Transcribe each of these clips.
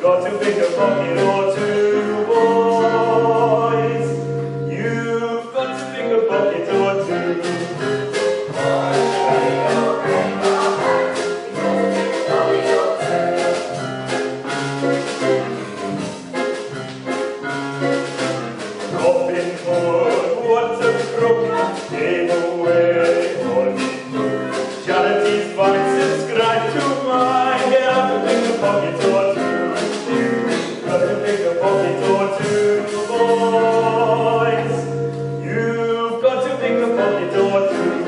got to pick a pocket or two, boys. You've got to pick a pocket or two. Robin Hood, what a crook, gave away all he took. Charities fine, subscribe to mine. Get out to pick a pocket or two. You've got to pick a pocket or two, boys. You've got to pick a pocket or two.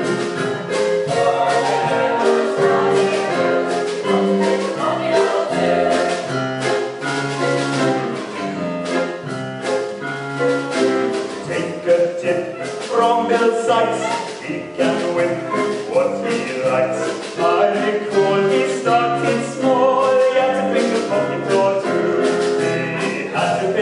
Take a tip from Bill Sykes, he can win what he likes. I recall he started small, he had to pick a pocket or two. He had to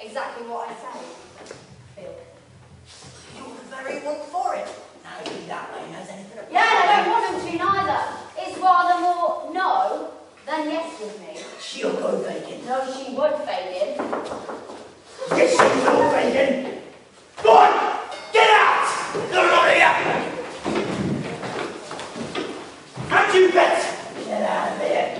exactly what I say. Phil. You're the very one for it. Nobody that way knows anything about it. Yeah, and I don't want them to neither. It's rather more no than yes with me. She'll go Fagin. No, she would, Fagin. Yes, she will, Fagin. Go on! Get out! The lot of you! And you bet! Get out of here.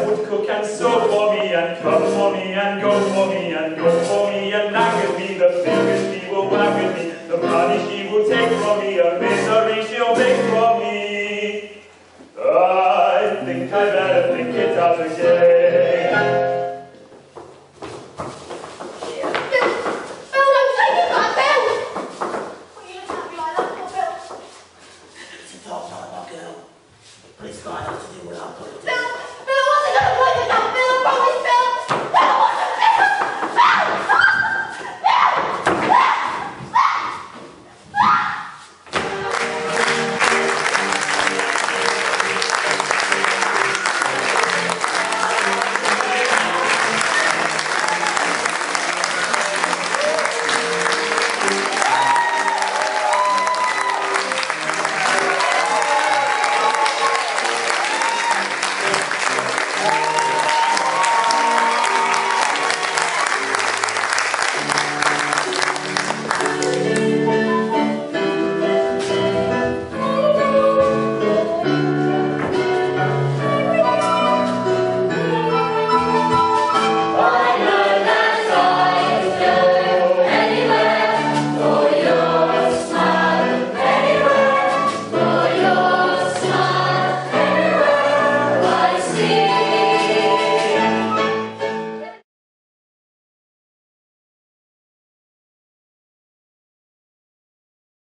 And cook for me and go for me and go for me and that will be the thing.